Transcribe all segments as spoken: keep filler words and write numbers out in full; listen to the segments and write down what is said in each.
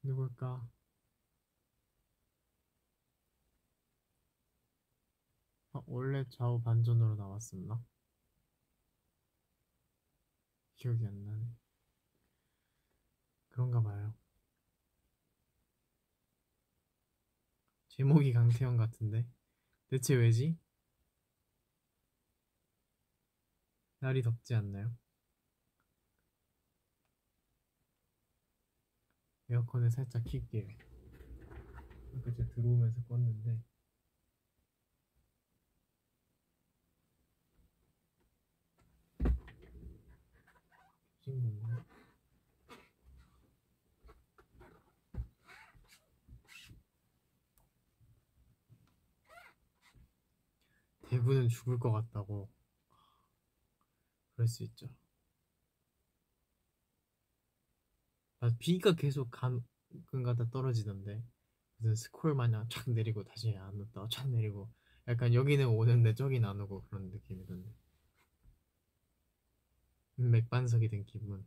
누굴까? 아, 원래 좌우 반전으로 나왔었나? 기억이 안 나네. 그런가 봐요. 제목이 강태형 같은데 대체 왜지? 날이 덥지 않나요? 에어컨을 살짝 킬게요. 아까 제가 들어오면서 껐는데 켜진 건가? 대부는 죽을 것 같다고. 그럴 수 있죠. 아, 비가 계속 가끔가다 떨어지던데 무슨 스콜 마냥 촥 내리고 다시 안 왔다가 촥 내리고 약간 여기는 오는데 저긴 안 오고 그런 느낌이던데. 맥반석이 된 기분.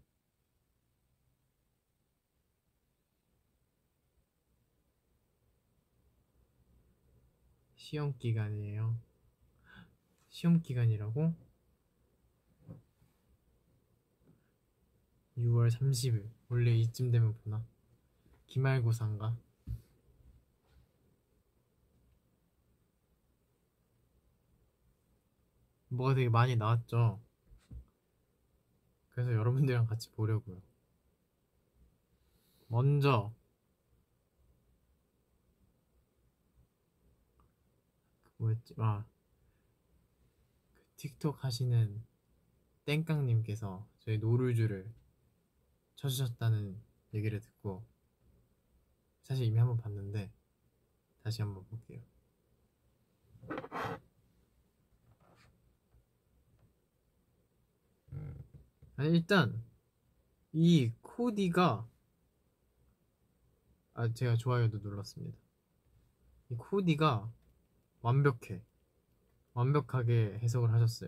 시험 기간이에요. 시험 기간이라고? 유월 삼십일. 원래 이쯤 되면 보나? 기말고사인가? 뭐가 되게 많이 나왔죠. 그래서 여러분들이랑 같이 보려고요. 먼저 그 뭐였지? 아, 그 틱톡 하시는 땡깡님께서 저희 노루즈를 쳐주셨다는 얘기를 듣고 사실 이미 한번 봤는데 다시 한번 볼게요. 아니 일단 이 코디가 아 제가 좋아요도 눌렀습니다. 이 코디가 완벽해. 완벽하게 해석을 하셨어요.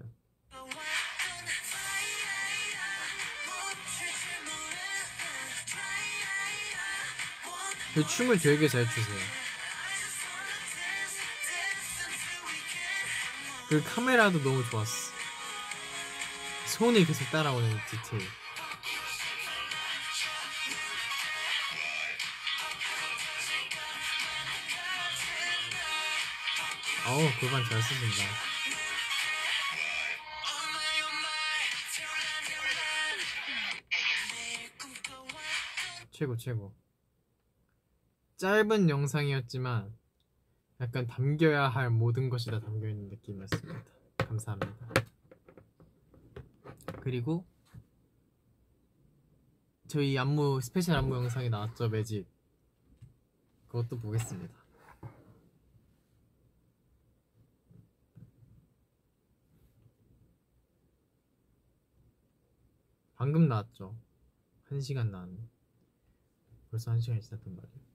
그 춤을 되게 잘 추세요. 그 카메라도 너무 좋았어. 손이 계속 따라오는 디테일. 어우 골반 잘 쓰신다. 최고 최고. 짧은 영상이었지만 약간 담겨야 할 모든 것이 다 담겨있는 느낌이었습니다. 감사합니다. 그리고 저희 안무 스페셜 안무 영상이 나왔죠. 매직. 그것도 보겠습니다. 방금 나왔죠. 한 시간 나왔네. 벌써 한 시간이 지났단 말이에요.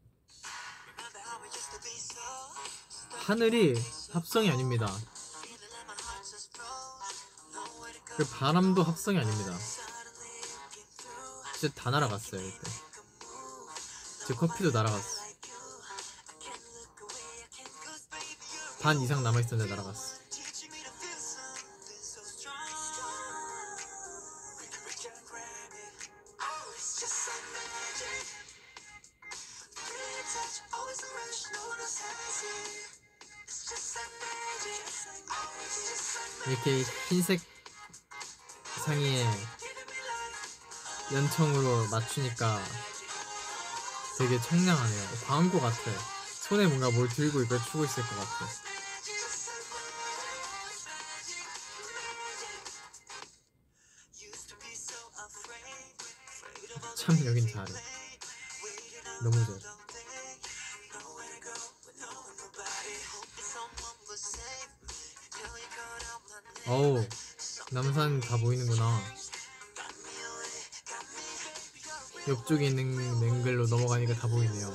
하늘이 합성이 아닙니다. 그 바람도 합성이 아닙니다. 진짜 다 날아갔어요 이때. 제 커피도 날아갔어. 반 이상 남아있었는데 날아갔어. 이렇게 흰색 상의에 연청으로 맞추니까 되게 청량하네요. 광고 같아요. 손에 뭔가 뭘 들고 이걸 추고 있을 것 같아. 참 여긴 잘해. 너무 좋아. 어우 남산 다 보이는구나. 옆쪽에 있는 앵글로 넘어가니까 다 보이네요.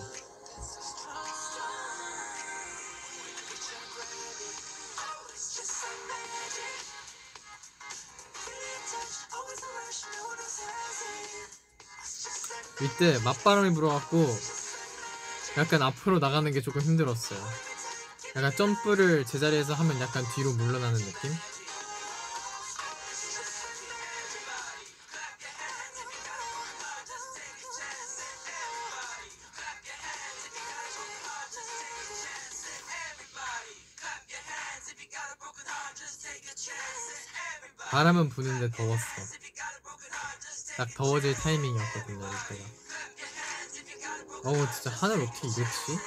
이때 맞바람이 불어갖고 약간 앞으로 나가는 게 조금 힘들었어요. 약간 점프를 제자리에서 하면 약간 뒤로 물러나는 느낌? 바람은 부는데 더웠어. 딱 더워질 타이밍이었거든요 이때가. 어우 진짜 하늘 어떻게 이렇지?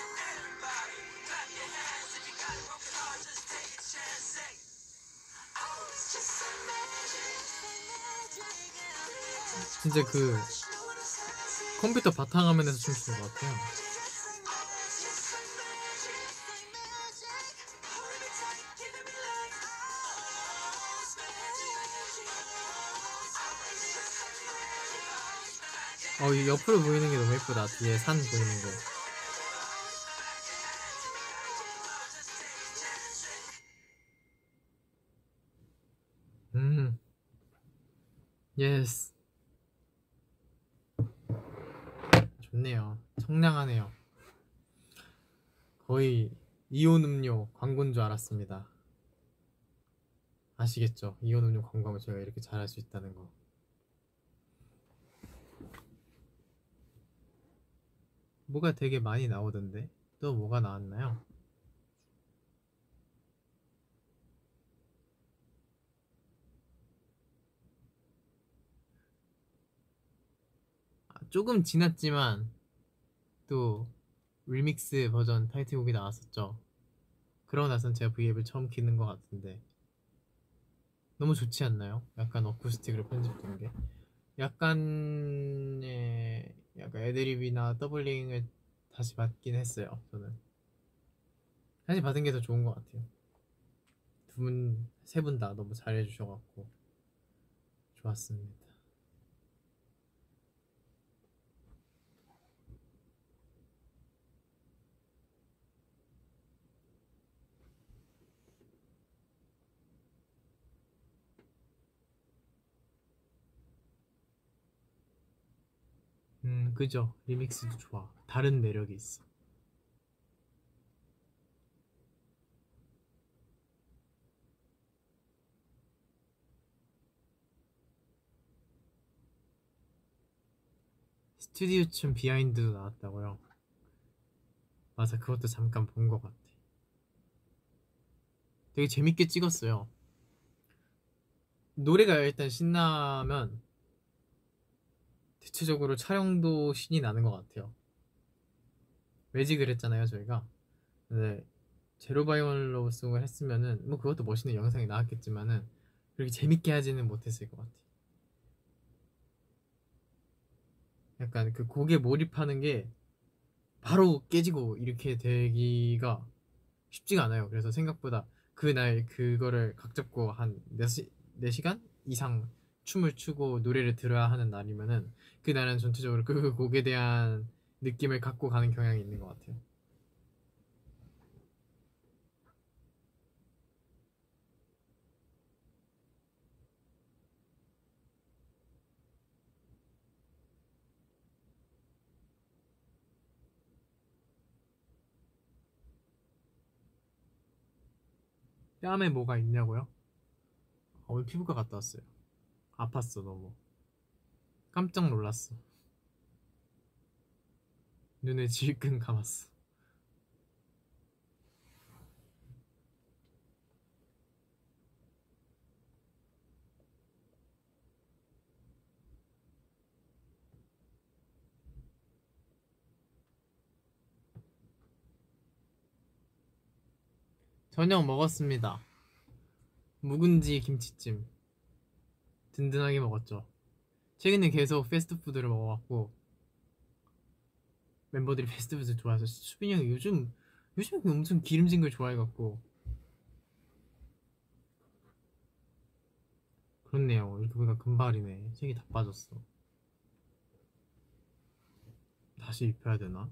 진짜 그 컴퓨터 바탕화면에서 춤추는 것 같아요. 어, 이 옆으로 보이는 게 너무 예쁘다. 뒤에 산 보이는 거. 음, 예스. 좋네요. 청량하네요. 거의 이온 음료 광고인 줄 알았습니다. 아시겠죠? 이온 음료 광고하면 저희가 이렇게 잘할 수 있다는 거. 뭐가 되게 많이 나오던데 또 뭐가 나왔나요? 아, 조금 지났지만 또 리믹스 버전 타이틀곡이 나왔었죠. 그러고 나선 제가 V앱을 처음 키는 것 같은데 너무 좋지 않나요? 약간 어쿠스틱으로 편집된 게 약간의 약간 애드립이나 더블링을 다시 받긴 했어요. 저는 다시 받은 게 더 좋은 것 같아요. 두 분, 세 분 다 너무 잘해주셔갖고 좋았습니다. 음, 그죠. 리믹스도 좋아. 다른 매력이 있어. 스튜디오 춤 비하인드도 나왔다고요? 맞아, 그것도 잠깐 본 것 같아. 되게 재밌게 찍었어요. 노래가 일단 신나면 대체적으로 촬영도 신이 나는 것 같아요. 매직을 했잖아요, 저희가. 근데 제로바이올로송을 했으면은 뭐 그것도 멋있는 영상이 나왔겠지만은 그렇게 재밌게 하지는 못했을 것 같아. 약간 그 곡에 몰입하는 게 바로 깨지고 이렇게 되기가 쉽지가 않아요. 그래서 생각보다 그날 그거를 각 잡고 한 네 시간 이상 춤을 추고 노래를 들어야 하는 날이면은 그 날은 전체적으로 그 곡에 대한 느낌을 갖고 가는 경향이 있는 것 같아요. 뺨에 뭐가 있냐고요? 오늘 피부과 갔다 왔어요. 아팠어 너무. 깜짝 놀랐어. 눈에 질끈 감았어. 저녁 먹었습니다. 묵은지 김치찜 든든하게 먹었죠. 최근에 계속 패스트푸드를 먹어갖고 멤버들이 패스트푸드 좋아해서 수빈이 형이 요즘 요즘 엄청 기름진 걸 좋아해갖고. 그렇네요. 이렇게 보니까 금발이네. 색이 다 빠졌어. 다시 입혀야 되나?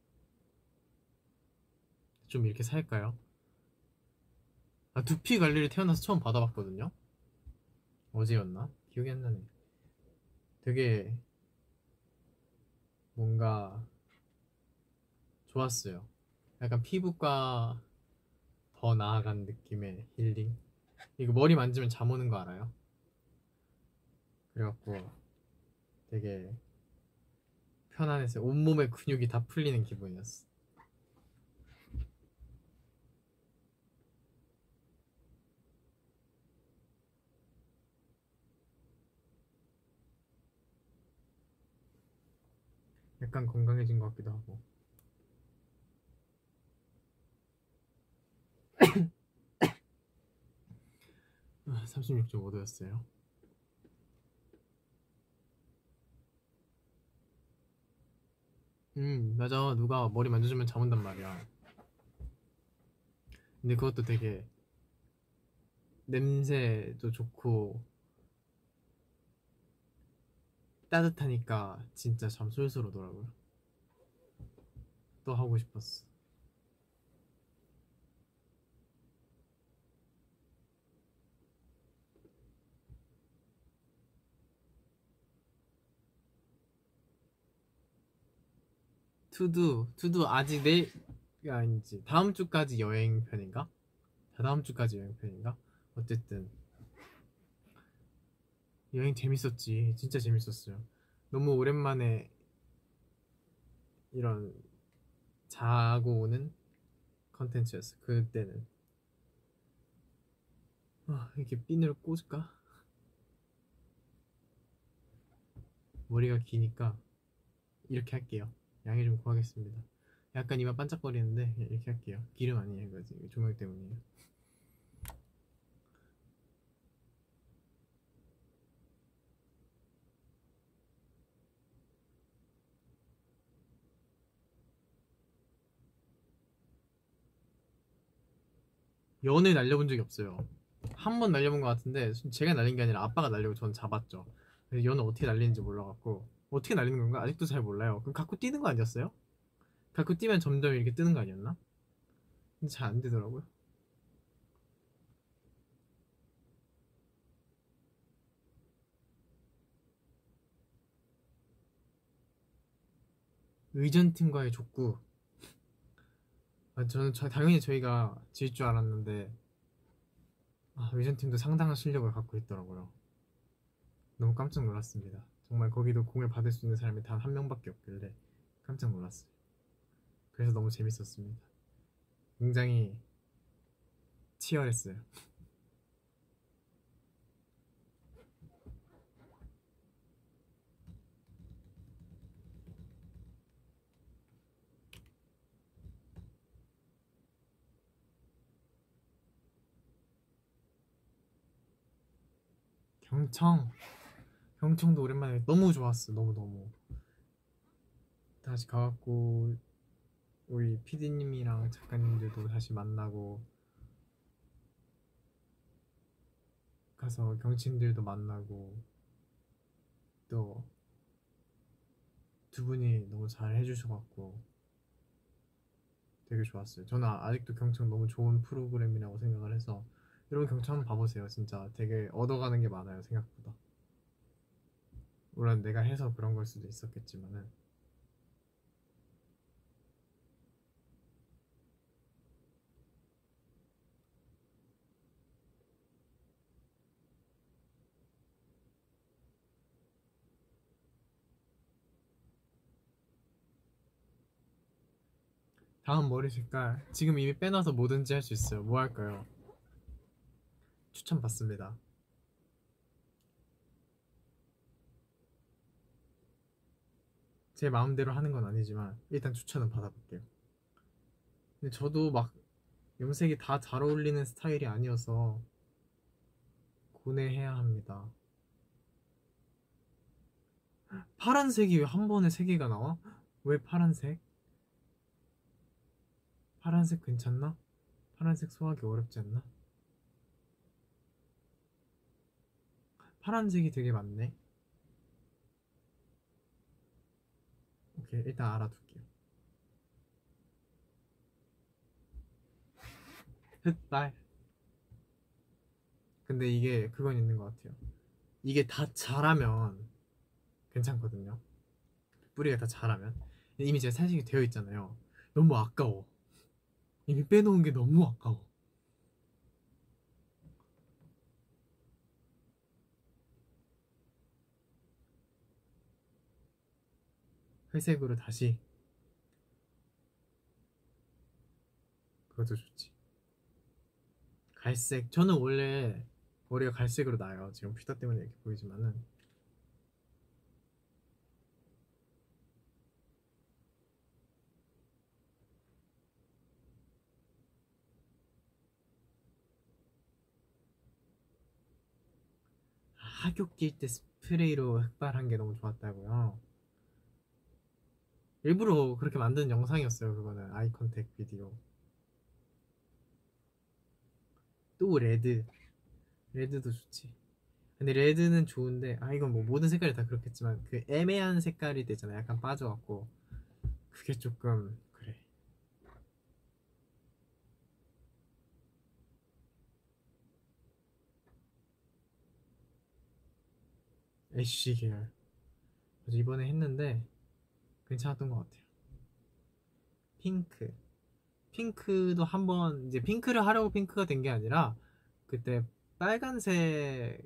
좀 이렇게 살까요? 아, 두피 관리를 태어나서 처음 받아봤거든요. 어제였나? 기억이 안 나네. 되게 뭔가 좋았어요. 약간 피부과 더 나아간 느낌의 힐링. 이거 머리 만지면 잠 오는 거 알아요? 그래갖고 되게 편안했어요. 온몸의 근육이 다 풀리는 기분이었어. 약간 건강해진 것 같기도 하고. 삼십육 점 오 도였어요. 음 맞아, 누가 머리 만져주면 잠 온단 말이야. 근데 그것도 되게 냄새도 좋고 따뜻하니까 진짜 잠 솔솔 오더라고요. 또 하고 싶었어. 투두 투두 아직 내일이 아닌지 다음 주까지 여행 편인가? 다다음 주까지 여행 편인가? 어쨌든 여행 재밌었지. 진짜 재밌었어요. 너무 오랜만에 이런 자고 오는 컨텐츠였어. 그때는. 아, 이렇게 핀을 꽂을까? 머리가 기니까 이렇게 할게요. 양해 좀 구하겠습니다. 약간 이마 반짝거리는데 이렇게 할게요. 기름 아니에요, 이거 조명 때문이에요. 연을 날려본 적이 없어요. 한 번 날려본 것 같은데 제가 날린 게 아니라 아빠가 날리고 전 잡았죠. 그래서 연을 어떻게 날리는지 몰라갖고 어떻게 날리는 건가 아직도 잘 몰라요. 그럼 갖고 뛰는 거 아니었어요? 갖고 뛰면 점점 이렇게 뜨는 거 아니었나? 근데 잘 안 되더라고요. 의전팀과의 족구. 아, 저는 저, 당연히 저희가 질 줄 알았는데 아, 의전팀도 상당한 실력을 갖고 있더라고요. 너무 깜짝 놀랐습니다. 정말 거기도 공을 받을 수 있는 사람이 단 한 명밖에 없길래 깜짝 놀랐어요. 그래서 너무 재밌었습니다. 굉장히 치열했어요. 경청 경청도 오랜만에 너무 좋았어. 너무너무 다시 가갖고 우리 피디님이랑 작가님들도 다시 만나고 가서 경친들도 만나고 또 두 분이 너무 잘 해주셔갖고 되게 좋았어요. 저는 아- 아직도 경청 너무 좋은 프로그램이라고 생각을 해서 여러분 경청 한번 봐보세요. 진짜 되게 얻어가는 게 많아요, 생각보다. 물론 내가 해서 그런 걸 수도 있었겠지만은 다음 머리 색깔 지금 이미 빼놔서 뭐든지 할 수 있어요. 뭐 할까요? 추천 받습니다. 제 마음대로 하는 건 아니지만 일단 추천은 받아볼게요. 근데 저도 막 염색이 다 잘 어울리는 스타일이 아니어서 고뇌해야 합니다. 파란색이 왜 한 번에 세 개가 나와? 왜 파란색? 파란색 괜찮나? 파란색 소화하기 어렵지 않나? 파란색이 되게 많네. 오케이, 일단 알아둘게요. 흑발. 근데 이게 그건 있는 것 같아요. 이게 다 자라면 괜찮거든요. 뿌리가 다 자라면 이미 제가 산식이 되어 있잖아요. 너무 아까워. 이미 빼놓은 게 너무 아까워. 회색으로 다시. 그것도 좋지. 갈색. 저는 원래 머리가 갈색으로 나요. 지금 피터 때문에 이렇게 보이지만은. 하교 낄 때 스프레이로 흑발한 게 너무 좋았다고요. 일부러 그렇게 만든 영상이었어요. 그거는 아이 컨택 비디오. 또 레드. 레드도 좋지. 근데 레드는 좋은데, 아 이건 뭐 모든 색깔이 다 그렇겠지만 그 애매한 색깔이 되잖아. 약간 빠져갖고 그게 조금 그래. 애쉬 계열. 그래서 이번에 했는데 괜찮았던 것 같아요. 핑크. 핑크도 한번 이제 핑크를 하려고 핑크가 된 게 아니라 그때 빨간색,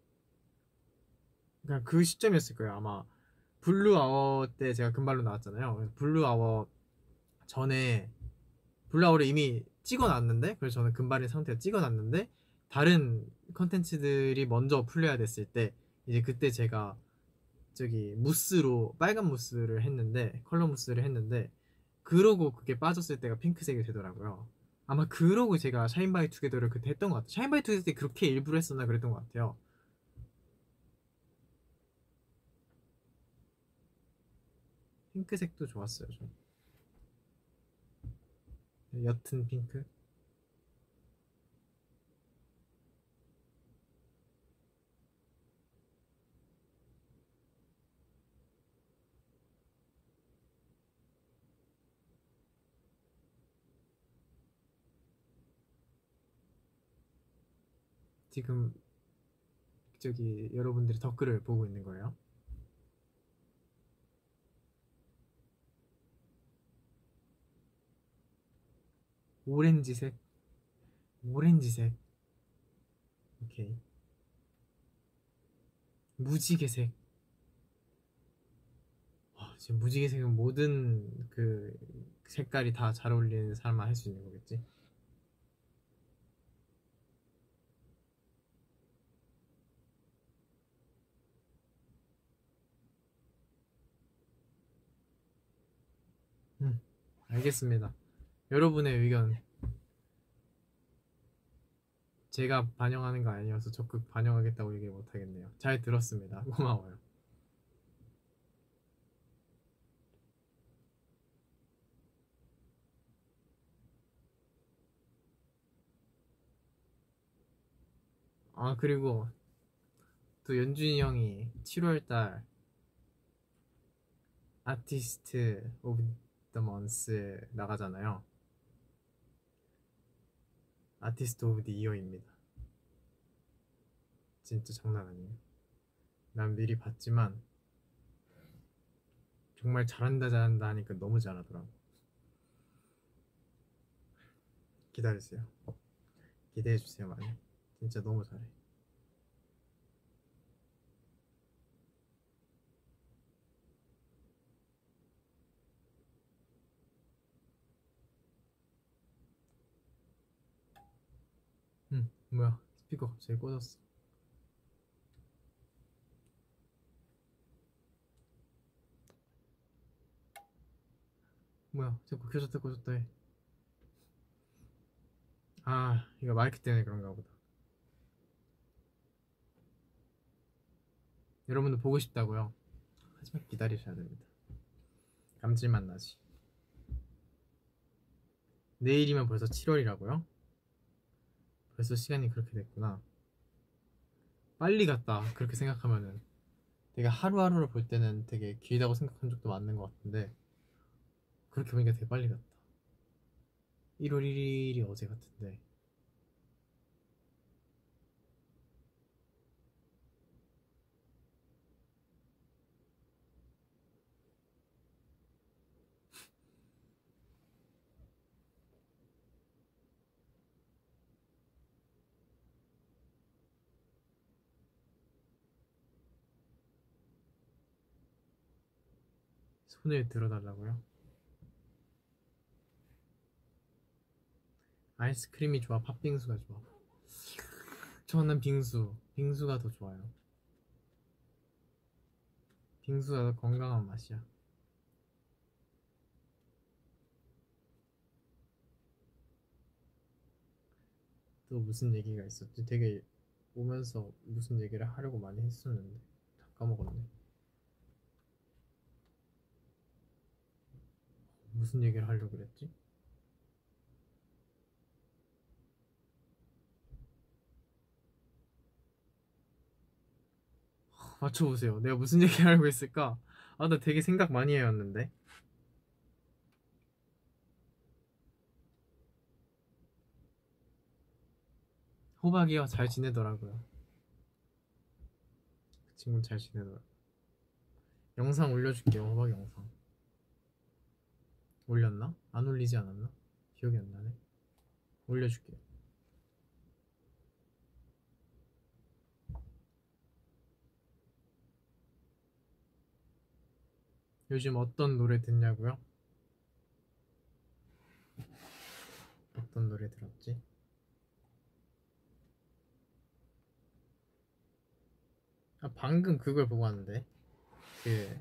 그냥 그 시점이었을 거예요 아마. 블루 아워 때 제가 금발로 나왔잖아요. 그래서 블루 아워 전에 블루 아워를 이미 찍어놨는데, 그래서 저는 금발인 상태로 찍어놨는데 다른 컨텐츠들이 먼저 풀려야 됐을 때 이제 그때 제가 저기 무스로 빨간 무스를 했는데, 컬러 무스를 했는데 그러고 그게 빠졌을 때가 핑크색이 되더라고요. 아마 그러고 제가 샤인바이 투게더를 그때 했던 것 같아요. 샤인바이 투게더 때 그렇게 일부러 했었나 그랬던 것 같아요. 핑크색도 좋았어요. 좀 옅은 핑크. 지금 저기 여러분들이 댓글을 보고 있는 거예요. 오렌지색. 오렌지색. 오케이. 무지개색. 와, 지금 무지개색은 모든 그 색깔이 다 잘 어울리는 사람만 할 수 있는 거겠지? 음, 알겠습니다. 여러분의 의견 제가 반영하는 거 아니어서 적극 반영하겠다고 얘기 못 하겠네요. 잘 들었습니다. 고마워요. 아, 그리고 또 연준이 형이 칠월 달 아티스트 오브 더 먼스 나가잖아요. 아티스트 오브 더 이어입니다. 진짜 장난 아니에요. 난 미리 봤지만 정말 잘한다 잘한다 하니까 너무 잘하더라고. 기다리세요. 기대해주세요 많이. 진짜 너무 잘해. 응, 뭐야, 스피커 갑자기 꺼졌어. 뭐야, 자꾸 켜졌다 꺼졌다 해. 아, 이거 마이크 때문에 그런가 보다. 여러분도 보고 싶다고요? 하지만 기다리셔야 됩니다. 감질맛 나지. 내일이면 벌써 칠월이라고요? 벌써 시간이 그렇게 됐구나. 빨리 갔다 그렇게 생각하면은. 내가 하루하루를 볼 때는 되게 길다고 생각한 적도 많은 것 같은데 그렇게 보니까 되게 빨리 갔다. 일월 일일이 어제 같은데. 손을 들어달라고요? 아이스크림이 좋아, 팥빙수가 좋아? 저는 빙수, 빙수가 더 좋아요. 빙수가 더 건강한 맛이야. 또 무슨 얘기가 있었지? 되게 오면서 무슨 얘기를 하려고 많이 했었는데 다 까먹었네. 무슨 얘기를 하려고 그랬지? 맞춰보세요. 내가 무슨 얘기를 하려고 했을까? 아, 나 되게 생각 많이 해왔는데. 호박이요, 잘 지내더라고요. 그 친구는 잘 지내더라고요. 영상 올려줄게요. 호박 영상 올렸나? 안 올리지 않았나? 기억이 안 나네. 올려줄게요. 요즘 어떤 노래 듣냐고요? 어떤 노래 들었지? 아, 방금 그걸 보고 왔는데 그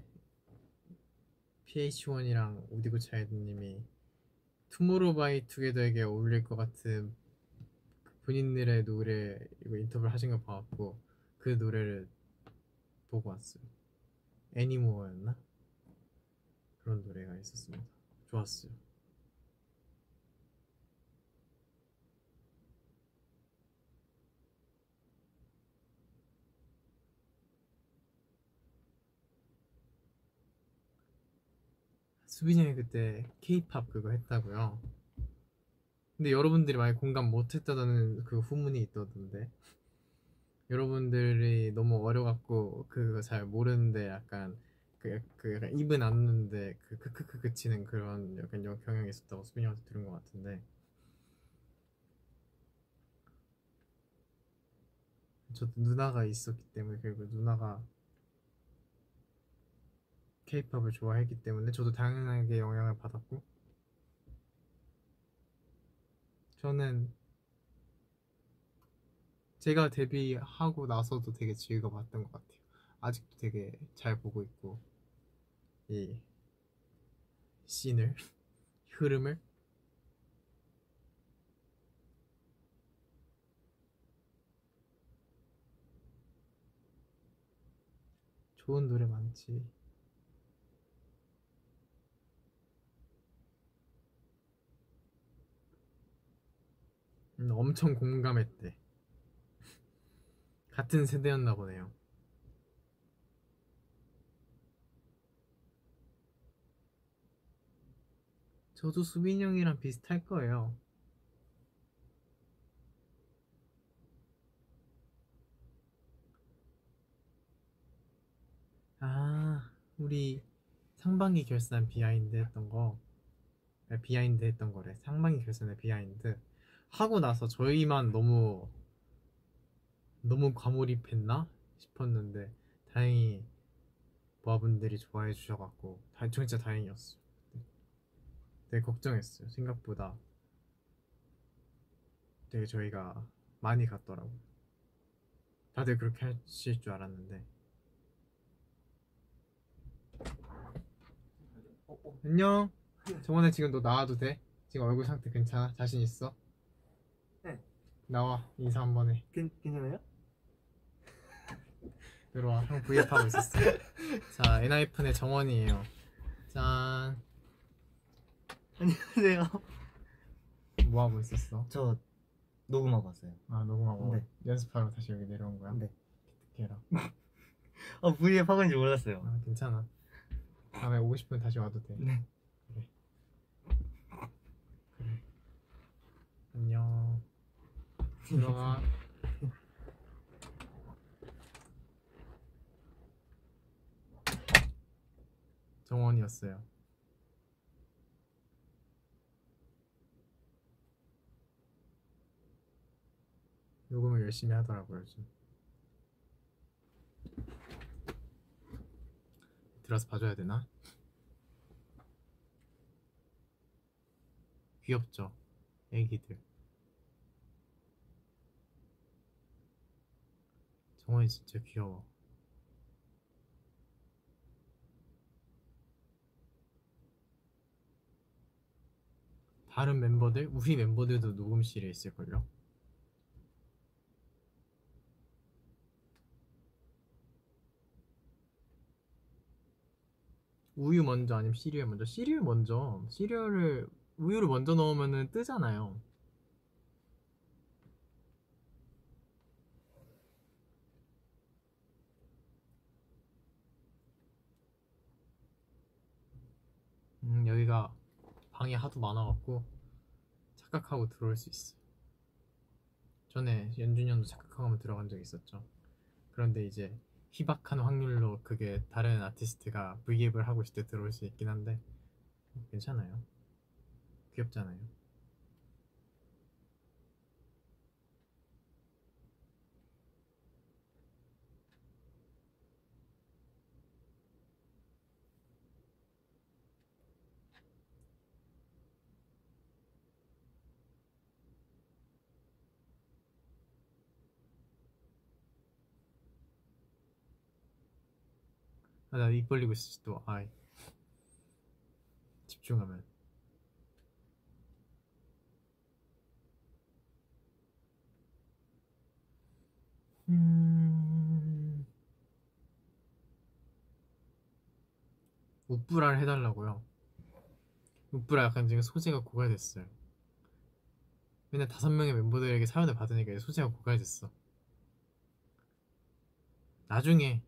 피에이치원이랑 오디고차이드님이 투모로우바이투게더에게 어울릴 것 같은 본인들의 노래 이거 인터뷰를 하신 거 봐갖고 그 노래를 보고 왔어요. 애니모어였나? 그런 노래가 있었습니다. 좋았어요. 수빈이 형이 그때 케이팝 그거 했다고요? 근데 여러분들이 많이 공감 못했다는 그 후문이 있던데 여러분들이 너무 어려갖고 그거 잘 모르는데 약간 그, 그 약간 입은 안는데 그 크크크 그치는 그런 약간 영- 경향이 있었다고 수빈이 형한테 들은 것 같은데 저도 누나가 있었기 때문에 그리고 누나가 케이팝을 좋아했기 때문에 저도 당연하게 영향을 받았고 저는 제가 데뷔하고 나서도 되게 즐거웠던 것 같아요. 아직도 되게 잘 보고 있고 이 씬을 흐름을 좋은 노래 많지. 음, 엄청 공감했대. 같은 세대였나 보네요. 저도 수빈이 형이랑 비슷할 거예요. 아, 우리 상반기 결산 비하인드 했던 거, 아니, 비하인드 했던 거래. 상반기 결산의 비하인드 하고 나서 저희만 너무 너무 과몰입했나 싶었는데 다행히 모아분들이 좋아해 주셔갖고 다, 진짜 다행이었어. 되게 걱정했어요. 생각보다 되게 저희가 많이 갔더라고. 다들 그렇게 하실 줄 알았는데. 어, 어. 안녕. 정원에 지금 너 나와도 돼? 지금 얼굴 상태 괜찮아? 자신 있어? 네. 나와 인사 한번 해. 괜, 괜찮아요? 들어와. 형 브이앱 하고 있었어. 자, 엔하이픈의 정원이에요. 짠. 안녕하세요. 뭐 하고 있었어? 저 녹음하고 왔어요. 아, 녹음하고 네. 연습하러 다시 여기 내려온 거야? 네. 기특해라. 아, 브이앱 하고 있는지 몰랐어요. 아, 괜찮아. 다음에 오고 싶으면 다시 와도 돼. 네. 그래. 그래. 안녕. 들어가. 정원이었어요. 녹음을 열심히 하더라고요 요즘. 들어서 봐줘야 되나? 귀엽죠. 애기들. 정원이 진짜 귀여워. 다른 멤버들? 우리 멤버들도 녹음실에 있을걸요? 우유 먼저 아니면 시리얼 먼저? 시리얼 먼저. 시리얼을 우유를 먼저 넣으면 뜨잖아요. 음, 여기가 방이 하도 많아갖고 착각하고 들어올 수 있어. 전에 연준이 형도 착각하고 한번 들어간 적 있었죠. 그런데 이제 희박한 확률로 그게 다른 아티스트가 V앱을 하고 있을 때 들어올 수 있긴 한데 괜찮아요. 귀엽잖아요. 아, 나 입 벌리고 있어 또. 아이, 집중하면. 음... 우뿌라를 해달라고요. 우뿌라 약간 지금 소재가 고갈됐어요. 맨날 다섯 명의 멤버들에게 사연을 받으니까 소재가 고갈됐어. 나중에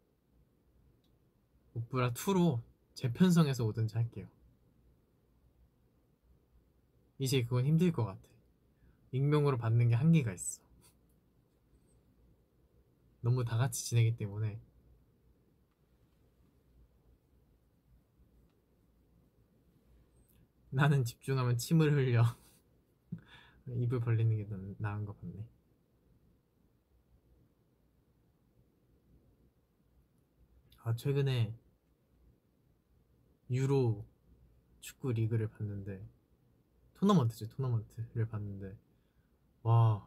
우뿌라 이로 재편성해서 오든지 할게요. 이제 그건 힘들 것 같아. 익명으로 받는 게 한계가 있어. 너무 다 같이 지내기 때문에. 나는 집중하면 침을 흘려. 입을 벌리는 게 나, 나은 것 같네. 아, 최근에 유로 축구 리그를 봤는데, 토너먼트지, 토너먼트를 봤는데, 와,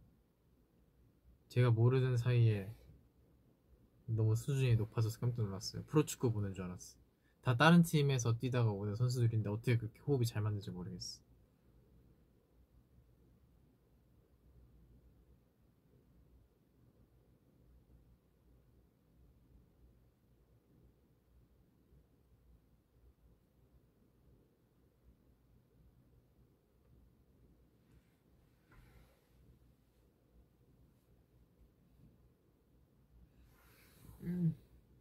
제가 모르는 사이에 너무 수준이 높아져서 깜짝 놀랐어요. 프로축구 보는 줄 알았어. 다 다른 팀에서 뛰다가 오는 선수들인데 어떻게 그렇게 호흡이 잘 맞는지 모르겠어. 음.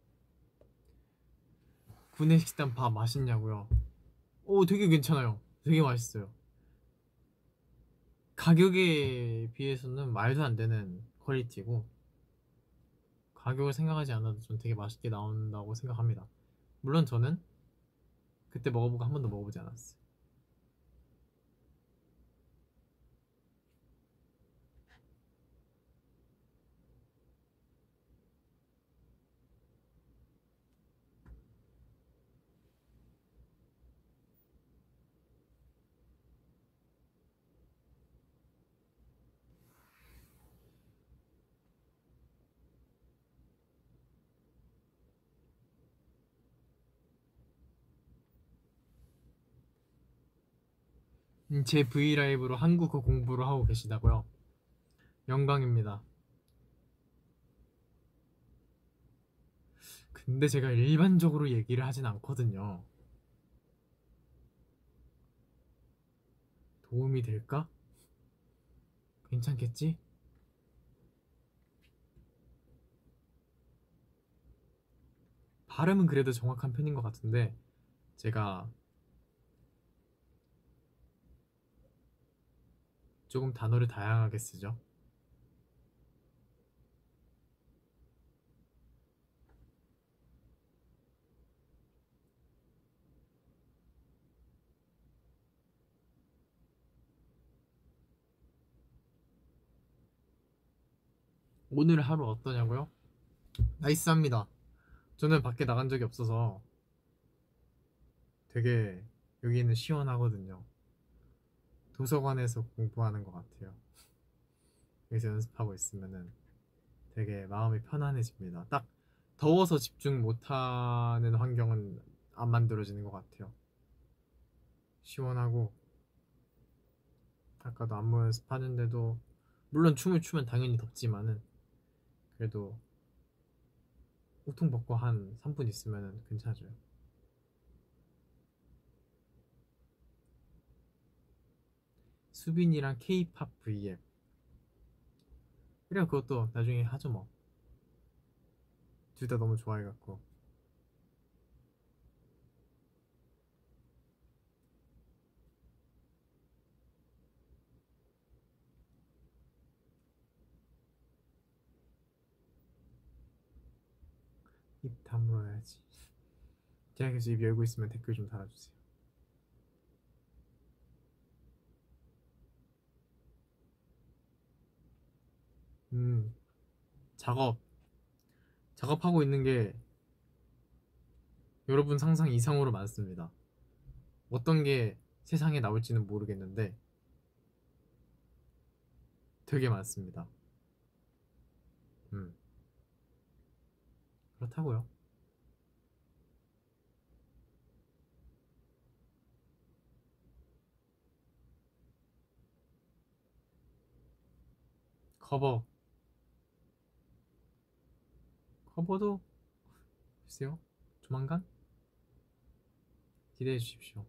구내식당 밥 맛있냐고요? 오, 되게 괜찮아요. 되게 맛있어요. 가격에 비해서는 말도 안 되는 퀄리티고, 가격을 생각하지 않아도 전 되게 맛있게 나온다고 생각합니다. 물론 저는 그때 먹어보고 한 번도 먹어보지 않았어요. 음, 제 브이라이브로 한국어 공부를 하고 계시다고요? 영광입니다. 근데 제가 일반적으로 얘기를 하진 않거든요. 도움이 될까? 괜찮겠지? 발음은 그래도 정확한 편인 것 같은데 제가 조금 단어를 다양하게 쓰죠. 오늘 하루 어떠냐고요? 나이스합니다. 저는 밖에 나간 적이 없어서 되게 여기는 시원하거든요. 도서관에서 공부하는 것 같아요. 여기서 연습하고 있으면은 되게 마음이 편안해집니다. 딱 더워서 집중 못하는 환경은 안 만들어지는 것 같아요. 시원하고, 아까도 안무 연습하는데도 물론 춤을 추면 당연히 덥지만은 그래도 우통 벗고 한 삼 분 있으면 괜찮아져요. 수빈이랑 K-팝 브이앱. 그래 그것도 나중에 하죠 뭐. 둘 다 너무 좋아해갖고. 입 다물어야지. 제가 계속 입 열고 있으면 댓글 좀 달아주세요. 음 작업 작업하고 있는 게 여러분 상상 이상으로 많습니다. 어떤 게 세상에 나올지는 모르겠는데 되게 많습니다. 음 그렇다고요. 커버 커버도 글쎄요. 조만간 기대해 주십시오.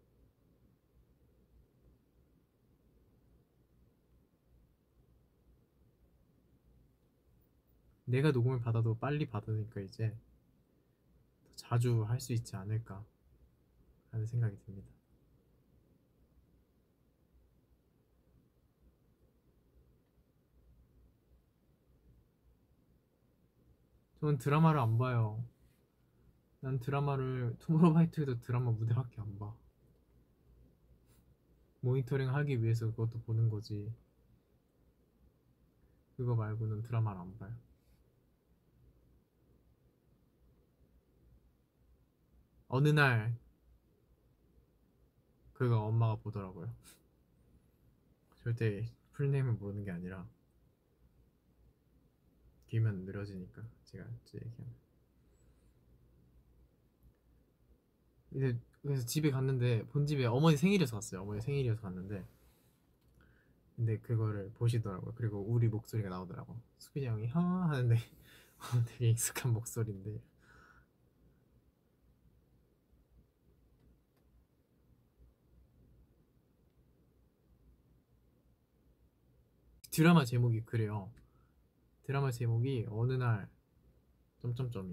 내가 녹음을 받아도 빨리 받으니까 이제 더 자주 할 수 있지 않을까 하는 생각이 듭니다. 저는 드라마를 안 봐요. 난 드라마를 투모로우바이투게더 드라마 무대밖에 안 봐. 모니터링 하기 위해서 그것도 보는 거지. 그거 말고는 드라마를 안 봐요. 어느 날 그거 엄마가 보더라고요. 절대 풀네임을 모르는 게 아니라 길면 느려지니까 제가 이제 얘기하면. 이제 그래서 집에 갔는데 본집에 어머니 생일이어서 갔어요. 어머니 생일이어서 갔는데 근데 그거를 보시더라고요. 그리고 우리 목소리가 나오더라고. 수빈이 형이 하 하는데 되게 익숙한 목소리인데 드라마 제목이 그래요. 드라마 제목이 어느 날 점점점이야.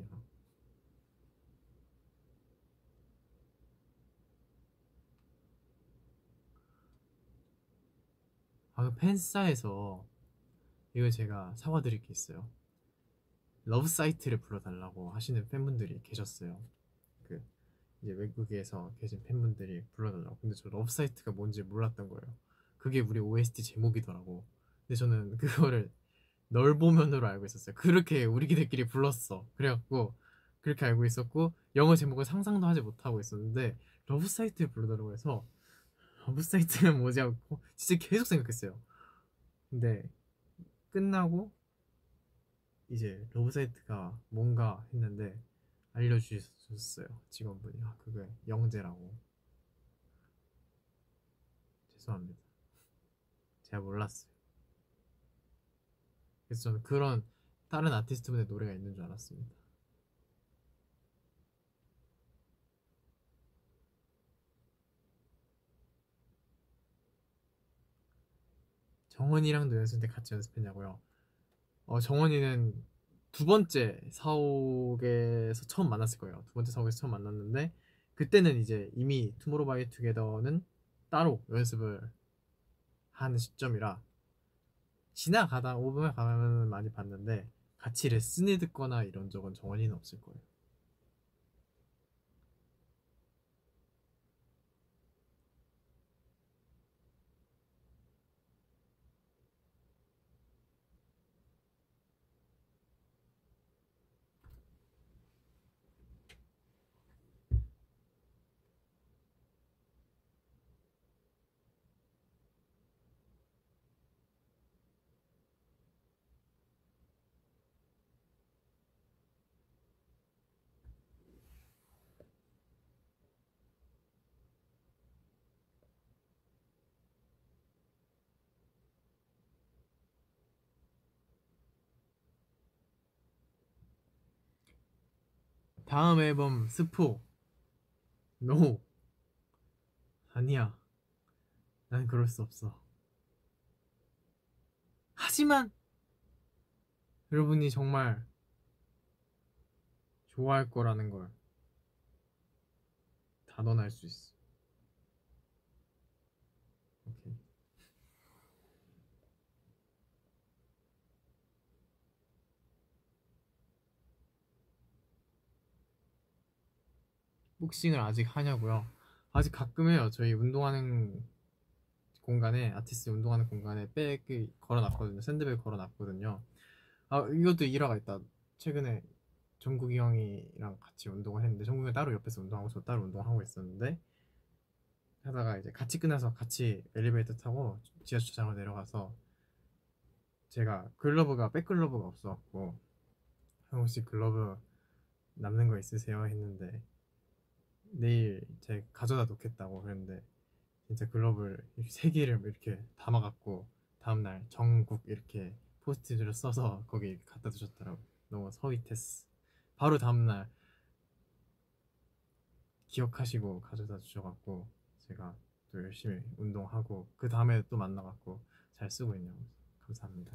아, 팬싸에서 이거 제가 사과드릴 게 있어요. 러브 사이트를 불러달라고 하시는 팬분들이 계셨어요. 그 이제 외국에서 계신 팬분들이 불러달라고. 근데 저 러브 사이트가 뭔지 몰랐던 거예요. 그게 우리 오에스티 제목이더라고. 근데 저는 그거를 널 보면으로 알고 있었어요. 그렇게 우리끼리 불렀어. 그래갖고 그렇게 알고 있었고 영어 제목을 상상도 하지 못하고 있었는데 러브 사이트를 부르더라고 해서 러브 사이트는 뭐지 하고 진짜 계속 생각했어요. 근데 끝나고 이제 러브 사이트가 뭔가 했는데 알려주셨어요. 직원분이. 아, 그게 영재라고. 죄송합니다. 제가 몰랐어요. 그래서 저는 그런 다른 아티스트분의 노래가 있는 줄 알았습니다. 정원이랑도 연습 때 같이 연습했냐고요? 어, 정원이는 두 번째 사옥에서 처음 만났을 거예요. 두 번째 사옥에서 처음 만났는데 그때는 이제 이미 투모로우바이투게더는 따로 연습을 하는 시점이라 지나가다 오브에 가면 많이 봤는데 같이 레슨을 듣거나 이런 적은 정원이는 없을 거예요. 다음 앨범 스포. 노. 아니야. 난 그럴 수 없어. 하지만 여러분이 정말 좋아할 거라는 걸 단언할 수 있어. 오케이. 복싱을 아직 하냐고요? 아직 가끔 해요. 저희 운동하는 공간에, 아티스트 운동하는 공간에 백을 걸어놨거든요. 샌드백 걸어놨거든요. 아, 이것도 일화가 있다. 최근에 정국이 형이랑 같이 운동을 했는데, 정국이 형 따로 옆에서 운동하고 저 따로 운동하고 있었는데, 하다가 이제 같이 끝나서 같이 엘리베이터 타고 지하 주차장으로 내려가서, 제가 글러브가 백글러브가 없어갖고 형 혹시 글러브 남는 거 있으세요? 했는데 내일 제가 가져다 놓겠다고 그랬는데, 진짜 글러브를 세 개를 이렇게 담아갖고 다음날 정국 이렇게 포스트잇을 써서 거기 이렇게 갖다 두셨더라고. 너무 서윗했어. 바로 다음날 기억하시고 가져다 주셔갖고 제가 또 열심히 운동하고 그 다음에 또 만나갖고 잘 쓰고 있냐고. 감사합니다.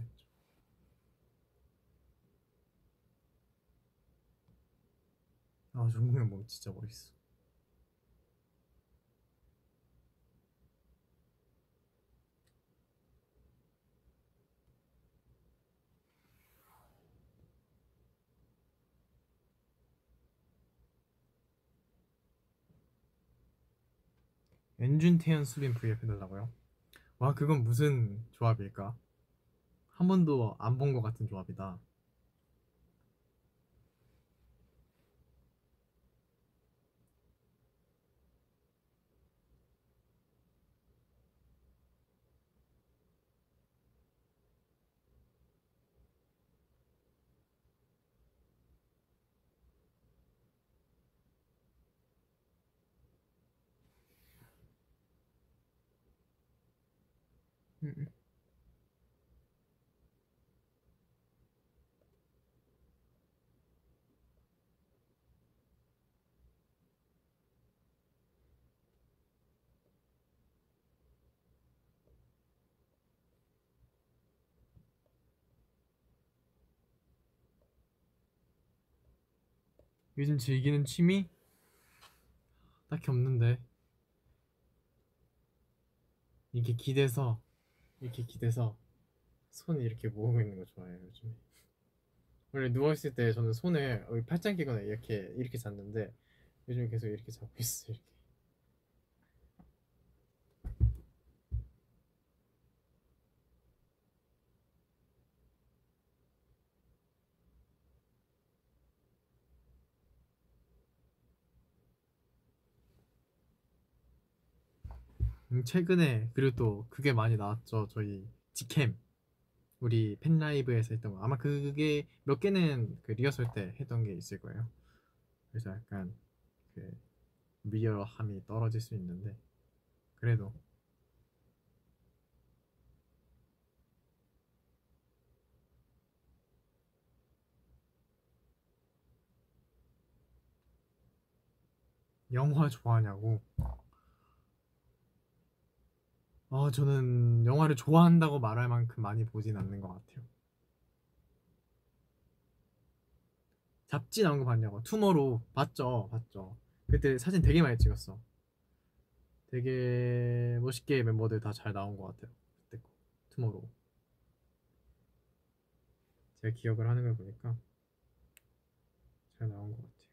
아, 정국이 형 몸 진짜 멋있어. 엔준태연 수빈 브이에프 해달라고요? 와, 그건 무슨 조합일까? 한 번도 안 본 것 같은 조합이다. 음, 음. 요즘 즐기는 취미? 딱히 없는데, 이렇게 기대서 이렇게 기대서 손 이렇게 모으고 있는 거 좋아해요 요즘에. 원래 누워있을 때 저는 손을 여기 팔짱 끼거나 이렇게 이렇게 잤는데, 요즘 계속 이렇게 잡고 있어요. 이렇게. 음, 최근에 그리고 또 그게 많이 나왔죠. 저희 직캠, 우리 팬라이브에서 했던 거. 아마 그게 몇 개는 그 리허설 때 했던 게 있을 거예요. 그래서 약간 그 리얼함이 떨어질 수 있는데, 그래도 영화 좋아하냐고? 아, 저는 영화를 좋아한다고 말할 만큼 많이 보진 않는 것 같아요. 잡지 나온 거 봤냐고? 투모로우 봤죠, 봤죠. 그때 사진 되게 많이 찍었어. 되게 멋있게 멤버들 다 잘 나온 것 같아요. 그때 거 투모로우. 제가 기억을 하는 걸 보니까 잘 나온 것 같아요.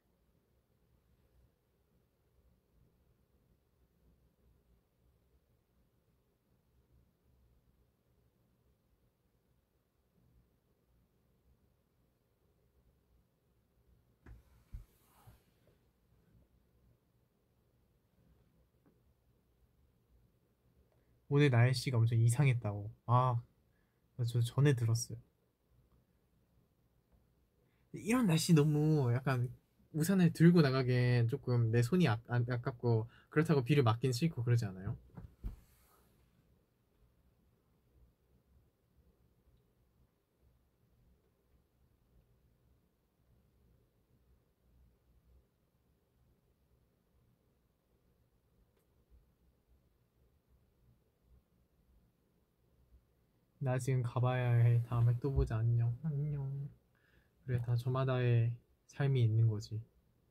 오늘 날씨가 엄청 이상했다고. 아, 저 전에 들었어요. 이런 날씨 너무 약간 우산을 들고 나가기엔 조금 내 손이 아, 아, 아깝고, 그렇다고 비를 맞긴 싫고 그러지 않아요? 나 지금 가봐야 해. 다음에 또 보자. 안녕. 안녕. 그래, 다 저마다의 삶이 있는 거지.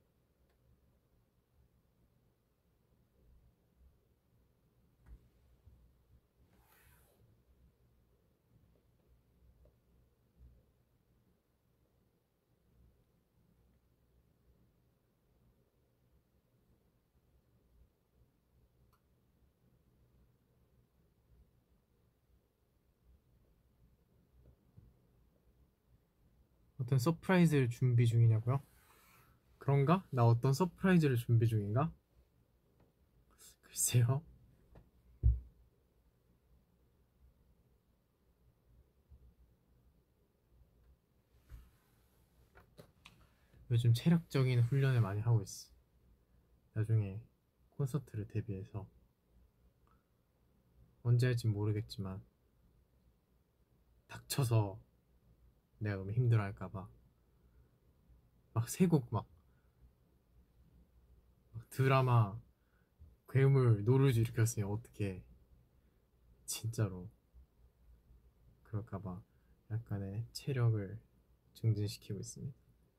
어떤 서프라이즈를 준비 중이냐고요? 그런가? 나 어떤 서프라이즈를 준비 중인가? 글쎄요. 요즘 체력적인 훈련을 많이 하고 있어. 나중에 콘서트를 대비해서 언제 할지 모르겠지만 닥쳐서 내가 너무 힘들어할까봐 막 세 곡 막 드라마 괴물 노르즈 이렇게 했으니 어떻게 진짜로 그럴까봐 약간의 체력을 증진시키고 있습니다.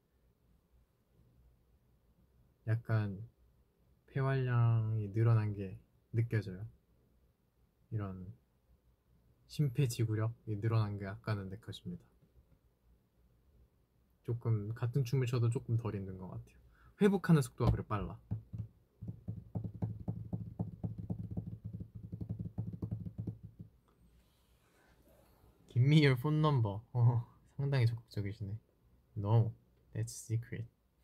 약간 폐활량이 늘어난 게 느껴져요. 이런 심폐지구력이 늘어난 게 약간은 느껴집니다. 조금 같은 춤을 춰도 조금 덜 힘든 것 같아요. 회복하는 속도가 그래 빨라. Give me your phone number. 어, 상당히 적극적이시네. No, that's secret.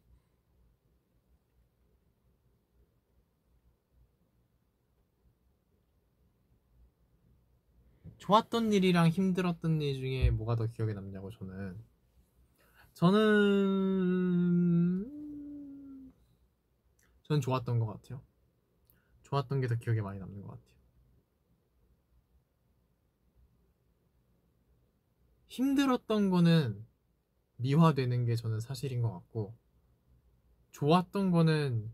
좋았던 일이랑 힘들었던 일 중에 뭐가 더 기억에 남냐고. 저는 저는 저는 좋았던 것 같아요. 좋았던 게 더 기억에 많이 남는 것 같아요. 힘들었던 거는 미화되는 게 저는 사실인 것 같고, 좋았던 거는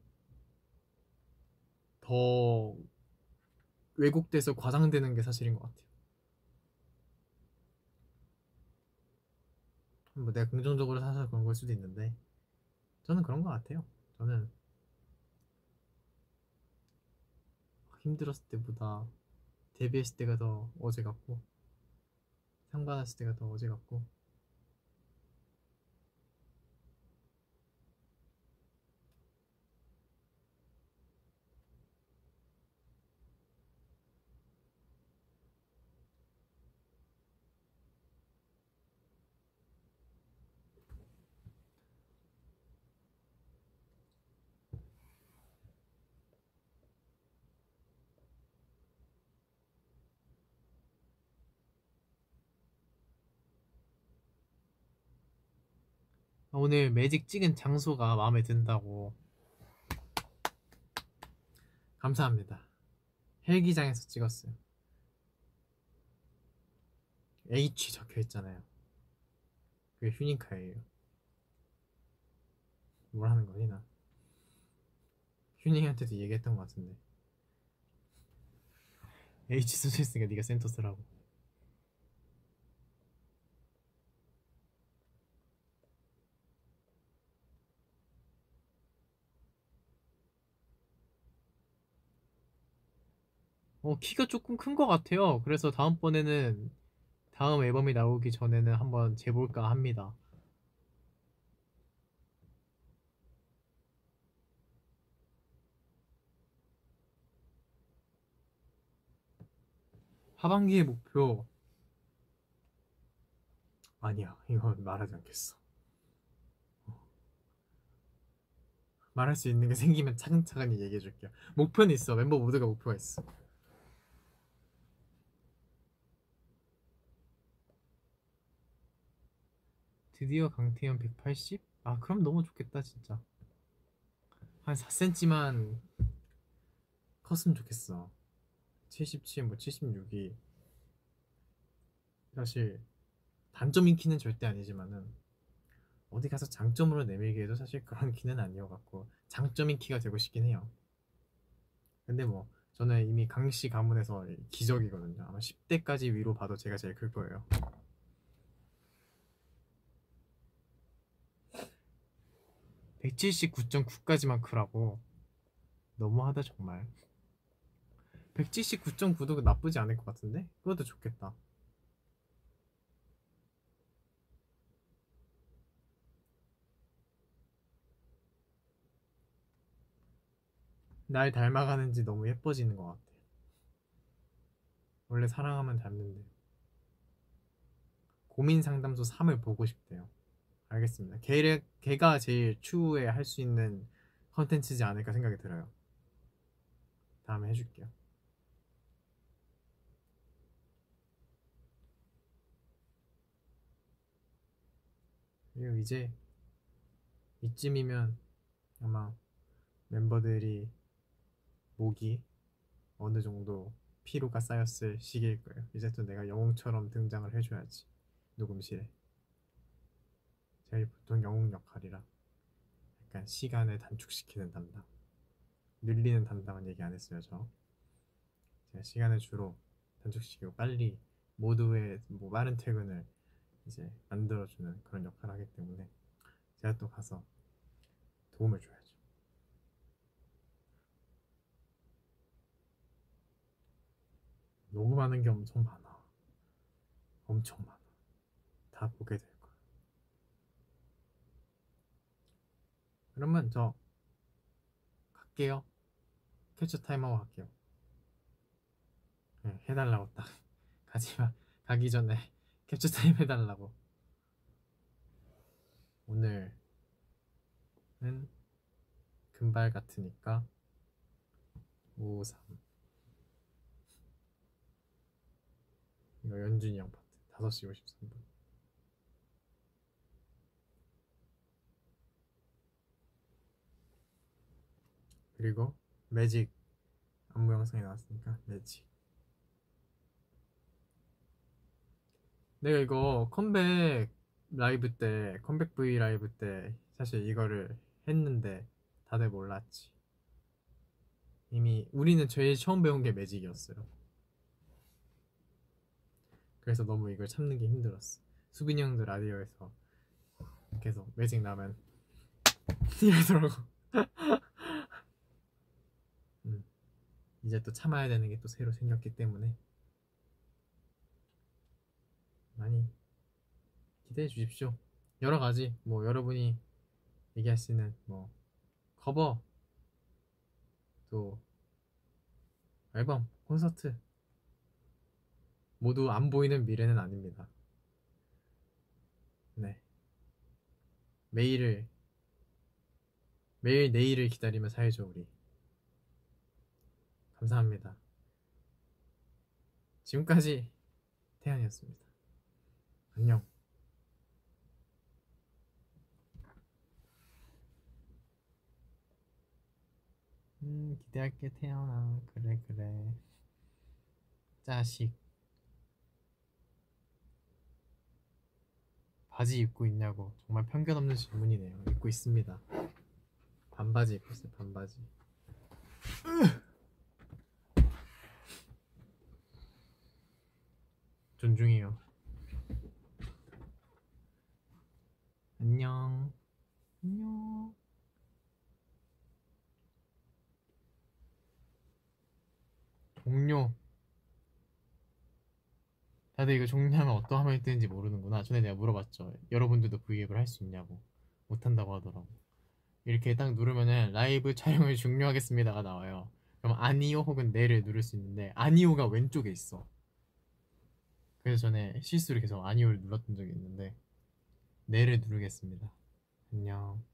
더 왜곡돼서 과장되는 게 사실인 것 같아요. 뭐 내가 긍정적으로 사서 그런 걸 수도 있는데 저는 그런 것 같아요. 저는 힘들었을 때보다 데뷔했을 때가 더 어제 같고 상 받았을 때가 더 어제 같고. 오늘 매직 찍은 장소가 마음에 든다고. 감사합니다. 헬기장에서 찍었어요. H 적혀 있잖아요. 그게 휴닝카예요. 뭘 하는 거니 나? 휴닝한테도 얘기했던 것 같은데. H 써져 있으니까 네가 센터 쓰라고. 어, 키가 조금 큰 것 같아요. 그래서 다음번에는 다음 앨범이 나오기 전에는 한번 재볼까 합니다. 하반기의 목표. 아니야, 이건 말하지 않겠어. 말할 수 있는 게 생기면 차근차근히 얘기해 줄게요. 목표는 있어. 멤버 모두가 목표가 있어. 드디어 강태현 백팔십? 아, 그럼 너무 좋겠다 진짜. 한 사 센티미터만 컸으면 좋겠어. 칠십칠, 뭐 칠십육이 사실 단점인 키는 절대 아니지만은 어디 가서 장점으로 내밀기에도 사실 그런 키는 아니어갖고 장점인 키가 되고 싶긴 해요. 근데 뭐 저는 이미 강씨 가문에서 기적이거든요. 아마 십 대까지 위로 봐도 제가 제일 클 거예요. 백칠십구 점 구까지만 크라고. 너무하다 정말. 백칠십구 점 구도 나쁘지 않을 것 같은데? 그것도 좋겠다. 날 닮아가는지 너무 예뻐지는 것 같아. 원래 사랑하면 닮는데. 고민 상담소 삼을 보고 싶대요. 알겠습니다. 걔를, 걔가 제일 추후에 할 수 있는 컨텐츠지 않을까 생각이 들어요. 다음에 해줄게요. 그리고 이제 이쯤이면 아마 멤버들이 목이 어느 정도 피로가 쌓였을 시기일 거예요. 이제 또 내가 영웅처럼 등장을 해줘야지. 녹음실에. 제가 보통 영웅 역할이라 약간 시간을 단축시키는 담당, 늘리는 담당은 얘기 안 했어요. 저 제가 시간을 주로 단축시키고 빨리 모두의 뭐 빠른 퇴근을 이제 만들어주는 그런 역할을 하기 때문에 제가 또 가서 도움을 줘야죠. 녹음하는 게 엄청 많아. 엄청 많아. 다 보게 될 거야. 그러면 저 갈게요. 캡처 타임하고 갈게요. 네, 해달라고 딱 가지마. 가기 전에 캡처 타임 해달라고. 오늘은 금발 같으니까 오오삼. 이거 연준이 형 파트 다섯 시 오십삼 분. 그리고 매직 안무 영상이 나왔으니까 매직. 내가 이거 컴백 라이브 때, 컴백 V 라이브 때 사실 이거를 했는데 다들 몰랐지. 이미 우리는 제일 처음 배운 게 매직이었어요. 그래서 너무 이걸 참는 게 힘들었어. 수빈이 형도 라디오에서 계속 매직 나면 이러더라고. 음, 이제 또 참아야 되는 게 또 새로 생겼기 때문에 많이 기대해 주십시오. 여러 가지 뭐 여러분이 얘기하시는 뭐 커버, 또 앨범, 콘서트 모두 안 보이는 미래는 아닙니다. 네. 매일을 매일 내일을 기다리며 살죠 우리. 감사합니다. 지금까지 태연이었습니다. 안녕. 음 기대할게 태연아. 그래 그래. 자식. 바지 입고 있냐고 정말 편견 없는 질문이네요. 입고 있습니다. 반바지 입고 있어요. 반바지. 존중해요. 안녕. 안녕. 종료. 다들 이거 종료하면 어떤 화면이 뜨는지 모르는구나. 전에 내가 물어봤죠. 여러분들도 V앱을 할 수 있냐고. 못한다고 하더라고. 이렇게 딱 누르면은 라이브 촬영을 종료하겠습니다가 나와요. 그럼 아니요 혹은 네를 누를 수 있는데 아니요가 왼쪽에 있어. 그래서 전에 실수로 계속 아니요를 눌렀던 적이 있는데 네를 누르겠습니다. 안녕.